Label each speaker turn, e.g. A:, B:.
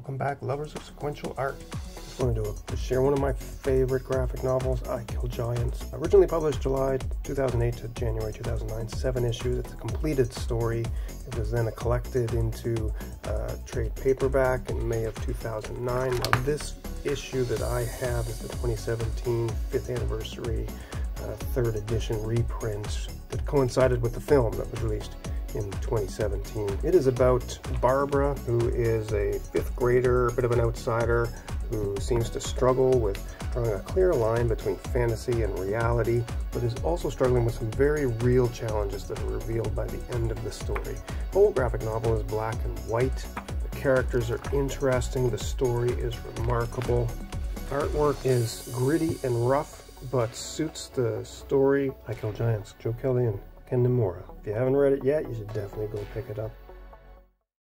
A: Welcome back, lovers of sequential art. Just wanted to share one of my favorite graphic novels, I Kill Giants. Originally published July 2008 to January 2009, 7 issues. It's a completed story. It was then collected into trade paperback in May of 2009. Now this issue that I have is the 2017 5th anniversary 3rd edition reprint that coincided with the film that was released in 2017. It is about Barbara, who is a 5th grader, a bit of an outsider, who seems to struggle with drawing a clear line between fantasy and reality, but is also struggling with some very real challenges that are revealed by the end of the story. The whole graphic novel is black and white. The characters are interesting. The story is remarkable. Artwork is gritty and rough, but suits the story. I Kill Giants, Joe Kelly and Ken Niimura. If you haven't read it yet, you should definitely go pick it up.